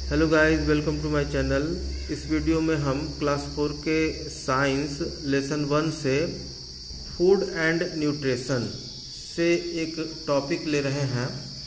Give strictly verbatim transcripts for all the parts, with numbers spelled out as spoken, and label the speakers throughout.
Speaker 1: Hello guys, welcome to my channel. इस video में हम क्लास फोर के साइंस लेसन वन से फूड एंड न्यूट्रिशन से एक टॉपिक ले रहे हैं,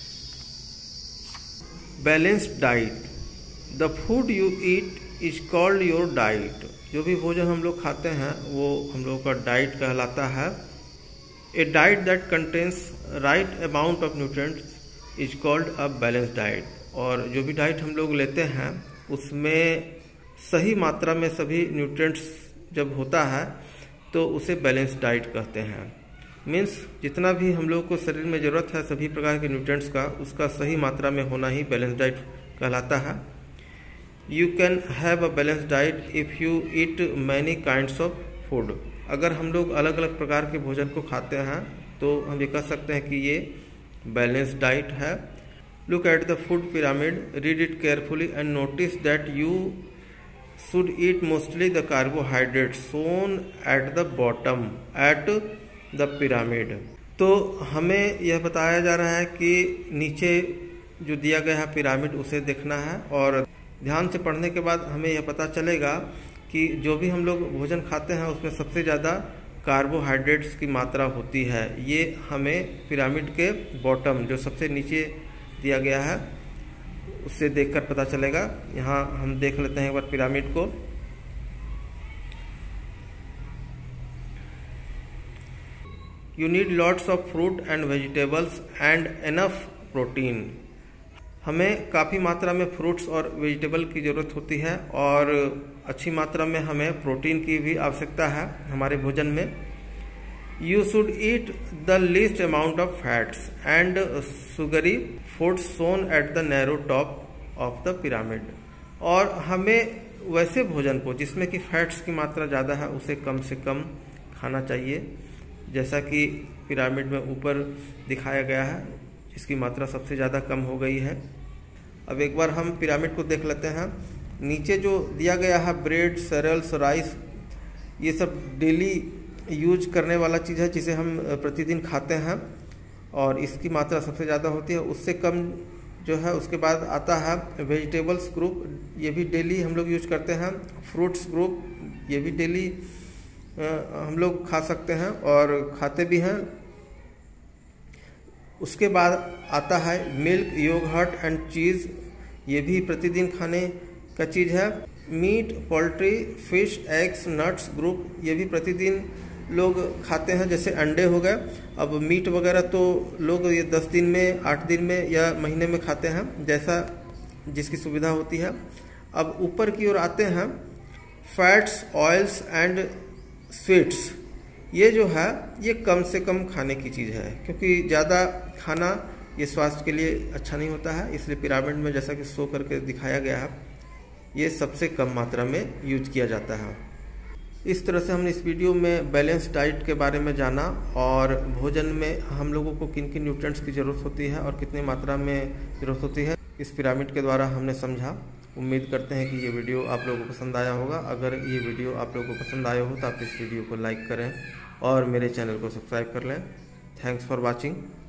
Speaker 1: balanced diet. The food you eat is called your diet. जो भी भोजन हम लोग खाते हैं वो हम लोगों का डाइट कहलाता है। A diet that contains right amount of nutrients is called a balanced diet. और जो भी डाइट हम लोग लेते हैं उसमें सही मात्रा में सभी न्यूट्रिएंट्स जब होता है तो उसे बैलेंस डाइट कहते हैं। मीन्स जितना भी हम लोग को शरीर में ज़रूरत है सभी प्रकार के न्यूट्रिएंट्स का, उसका सही मात्रा में होना ही बैलेंस डाइट कहलाता है। You can have a balance diet if you eat many kinds of food. अगर हम लोग अलग अलग प्रकार के भोजन को खाते हैं तो हम ये कह सकते हैं कि ये बैलेंस डाइट है। Look at the food pyramid, read it carefully and notice that you should eat mostly the carbohydrates shown at the bottom at the pyramid। तो हमें यह बताया जा रहा है कि नीचे जो दिया गया है पिरामिड उसे देखना है, और ध्यान से पढ़ने के बाद हमें यह पता चलेगा कि जो भी हम लोग भोजन खाते हैं उसमें सबसे ज़्यादा कार्बोहाइड्रेट्स की मात्रा होती है। ये हमें पिरामिड के बॉटम जो सबसे नीचे दिया गया है उससे देखकर पता चलेगा। यहाँ हम देख लेते हैं एक बार पिरामिड को। You need lots of fruit and vegetables and enough protein. हमें काफ़ी मात्रा में फ्रूट्स और वेजिटेबल की ज़रूरत होती है और अच्छी मात्रा में हमें प्रोटीन की भी आवश्यकता है हमारे भोजन में। You should eat the least amount of fats and sugary foods shown at the narrow top of the pyramid। और हमें वैसे भोजन को जिसमें कि फैट्स की मात्रा ज़्यादा है उसे कम से कम खाना चाहिए, जैसा कि पिरामिड में ऊपर दिखाया गया है जिसकी मात्रा सबसे ज़्यादा कम हो गई है। अब एक बार हम पिरामिड को देख लेते हैं। नीचे जो दिया गया है ब्रेड, सेरेल्स, राइस, ये सब डेली यूज करने वाला चीज़ है जिसे हम प्रतिदिन खाते हैं और इसकी मात्रा सबसे ज़्यादा होती है। उससे कम जो है उसके बाद आता है वेजिटेबल्स ग्रुप, ये भी डेली हम लोग यूज करते हैं। फ्रूट्स ग्रुप, ये भी डेली हम लोग खा सकते हैं और खाते भी हैं। उसके बाद आता है मिल्क, योगर्ट एंड चीज़, ये भी प्रतिदिन खाने का चीज़ है। Meat, poultry, fish, eggs, nuts group, ये भी प्रतिदिन लोग खाते हैं, जैसे अंडे हो गए। अब मीट वगैरह तो लोग ये दस दिन में, आठ दिन में या महीने में खाते हैं, जैसा जिसकी सुविधा होती है। अब ऊपर की ओर आते हैं फैट्स, ऑयल्स एंड स्वीट्स। ये जो है ये कम से कम खाने की चीज़ है, क्योंकि ज़्यादा खाना ये स्वास्थ्य के लिए अच्छा नहीं होता है। इसलिए पिरामिड में जैसा कि शो करके दिखाया गया है ये सबसे कम मात्रा में यूज किया जाता है। इस तरह से हमने इस वीडियो में बैलेंस डाइट के बारे में जाना और भोजन में हम लोगों को किन किन न्यूट्रिएंट्स की ज़रूरत होती है और कितनी मात्रा में ज़रूरत होती है इस पिरामिड के द्वारा हमने समझा। उम्मीद करते हैं कि ये वीडियो आप लोगों को पसंद आया होगा। अगर ये वीडियो आप लोगों को पसंद आया हो तो आप इस वीडियो को लाइक करें और मेरे चैनल को सब्सक्राइब कर लें। Thanks for watching.